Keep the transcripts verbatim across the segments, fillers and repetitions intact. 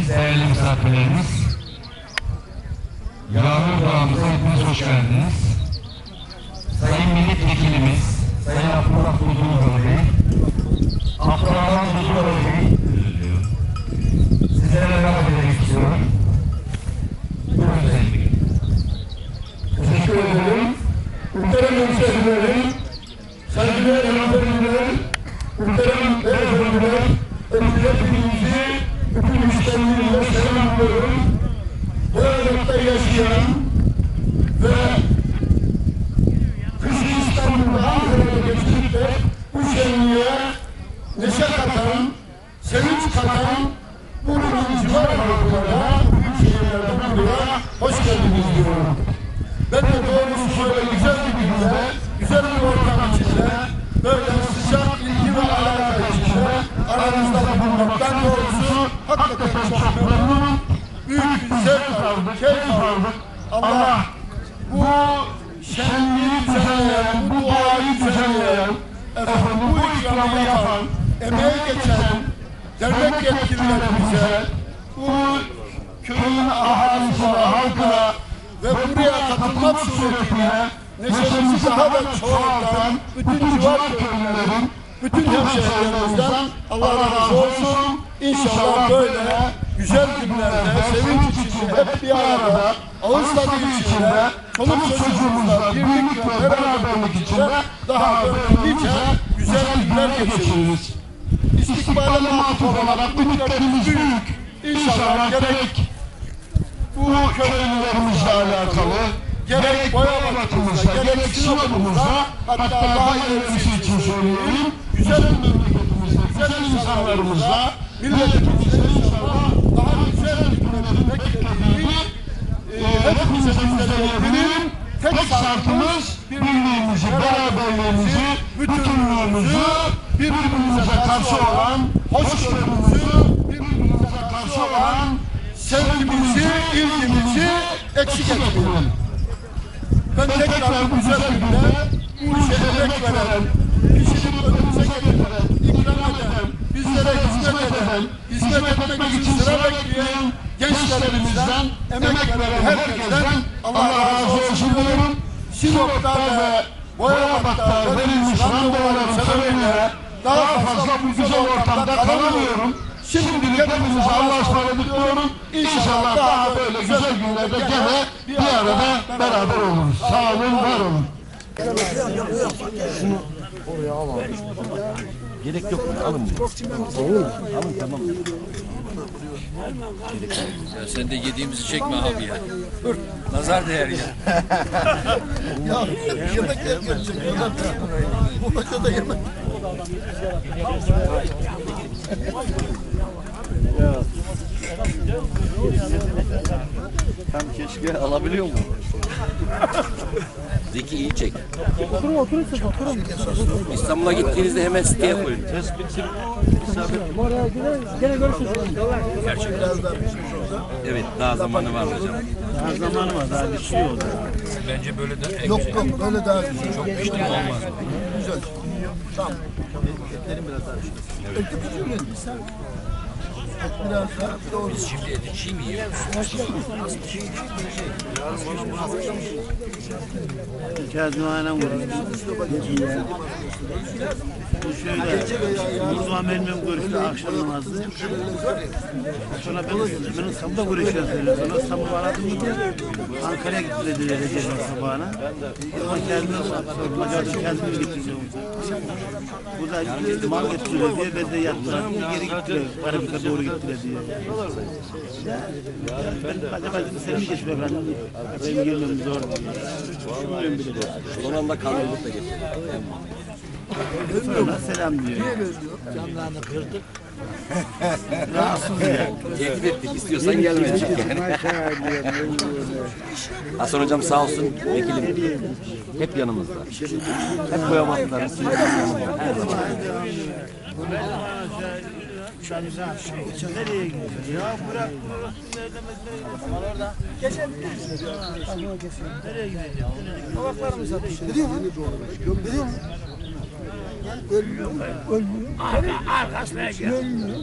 değerli misafirlerimiz, Yağmur Dağımıza hepiniz hoş geldiniz. Sayın Milletvekilimiz, Sayın Abdullah Kuduroğlu Bey, Abdurrahman Kuduroğlu Bey, sizlere merhaba demek istiyorum. Buyurun Sayın Bey. Teşekkür ederim. Muhterem misafirlerim, saygıdeğer hanımefendiler, muhterem beyefendiler, hepinizi bütün işlemleriyle selamlıyorum. Bu aralıkta yaşayan ve kışı İstanbul'da Ankara'da geçirip de bu şenliğe neşe katan, sevinç katan buranın civar halklara, büyük şehirlerden buraya hoş geldiniz diyorum. Ben de doğrusu şöyle güzel bir günde, güzel bir ortam içinde, böyle sıcak ilgi ve alaka içinde aranızda bulunmaktan doğrusu hakikaten çok memnunum. Büyük bir zevk aldık, keyif aldık. Allah bu şenliği düzenleyen, bu duayı düzenleyen, efendim bu ikramı yapan, emeği geçen devlet yetkililerimize, bu köyün ahalisine, halkına ve buraya katılmak suretiyle neşemizi daha da çoğaltan bütün civar köylülerin, bütün hemşehrilerimizden Allah razı olsun. İnşallah böyle güzel günlerde, sevinç içinde, hep bir arada, ağız tadı içinde, çoluk çocuğumuzla birlik ve beraberlik içinde daha böyle nice güzel günler geçiririz. İstikbale matuf olarak ümitlerimiz büyük. İnşallah gerek bu köylülerimizle alakalı, gerek Boyabat'ımızda, gerek Sinop'umuzda, hatta daha ilerisi için söyleyeyim, güzel memleketimizde, güzel insanlarımızla, milletimizle inşallah daha güzel hükümetin beklediğini e, hepimize müjdeyi tek şartımız birliğimizi, beraberliğimizi, bütünlüğümüzü, birbirimize karşı olan hoşgörümüzü, birbirimize karşı olan sevgimizi, ilgimizi eksik etmeyelim. Ben tekrar bu güzel günde bu işe emek veren, kişinin önümüze getiren, ikram eden, bizlere hizmet eden, hizmet etmek için sıra bekleyen gençlerimizden, emek veren herkesten Allah razı olsun diyorum. Sinop'ta ve Boyabat'ta verilmiş randevular sebebiyle daha fazla bu güzel ortamda kalamıyorum. Şimdi hepinize Allah'a ısmarladık diyorum. İnşallah daha böyle güzel günlerde gene bir arada beraber oluruz. Sağ olun, var olun. Şunu oraya al abi. Gerek yok mu? Alın bunu. Olur mu? Alın, tamam. Ya sen de yediğimizi çekme abi ya. Dur. Nazar değer ya. Ya yemek yerken bu maçta da yemek. Tam keşke alabiliyor mu? Zeki iyi çek. Oturun oturun siz oturun. İstanbul'a gittiğinizde hemen siteye koyun. Oraya gene, gene görüşürüz. Evet, daha zamanı var hocam. Daha zamanı var, daha bir şey oldu. Bence böyle de Yok yok böyle daha güzel. çok piştim olmaz. Güzel. Tamam. Etlerim biraz daha pişti. Evet. Eti pişiyor sen. Et biraz daha doğru. Biz şimdi eti çiğ mi yiyoruz? Kazımhan'a vurdu. Bu şöyle, Murduan benimle görüştü akşam namazı. Sonra ben, benim sabah görüşeceğiz dedi. Sonra sabah aradım dedi. Ankara'ya gitti dedi Recep sabahına. Ama kendine sorma, gördüm kendimi getireceğim. Bu da mal getiriyor diye ben de yattılar. Geri gittiler, Karabük'e doğru gittiler diye. Ben acaba seni mi geçmiyor ben? Benim gelmem zor. Bilmiyorum bile. Son anda kaldırıp da getirdim. Sonra selam diyor. Camlarını kırdık. Rahatsız ya. Tehdit ettik, istiyorsan gelme. Hasan hocam sağ olsun, vekilim. Hep yanımızda. Hep boyamaklar. Her zaman. Nereye gidiyorsun? Ya bırak. Nereye gideceğim? Kabaklarımıza düşün. Biliyor musun? Biliyor musun? Ölmüyor. Ölmüyor. Arka, arkasına gel.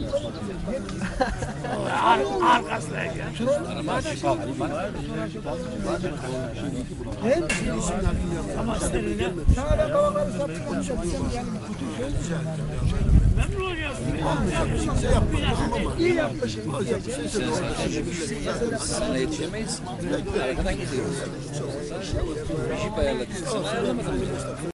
Ar, arkasına gel. Ama seninle memnun oluyorsun. İyi yapmışsın. Sana yetişemeyiz. Arkadan gidiyoruz. Bir şey ayarladık. Sana ayarlamadım.